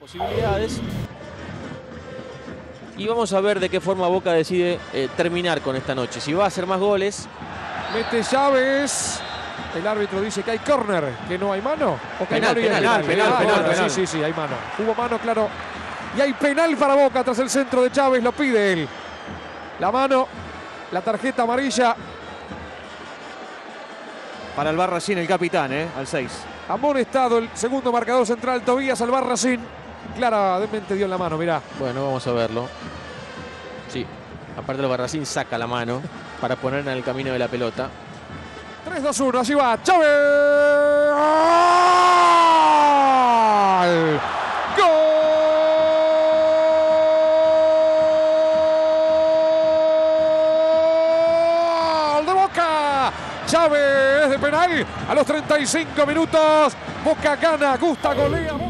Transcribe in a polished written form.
Posibilidades. Y vamos a ver de qué forma Boca decide terminar con esta noche. Si va a hacer más goles. Mete Chávez. El árbitro dice que hay córner, que no hay mano. O que Penal, hay mano penal. Sí, hay mano. Hubo mano, claro. Y hay penal para Boca tras el centro de Chávez, lo pide él. La mano, la tarjeta amarilla. Para Albarracín, el capitán, al 6. Amonestado el segundo marcador central, Tobías Albarracín. Claramente dio en la mano, mirá. Bueno, vamos a verlo. Sí, aparte Albarracín saca la mano para ponerla en el camino de la pelota. 3-2-1, así va. Chávez. ¡Gol! ¡Gol de Boca! Chávez de penal a los 35 minutos. Boca gana, gusta, golea.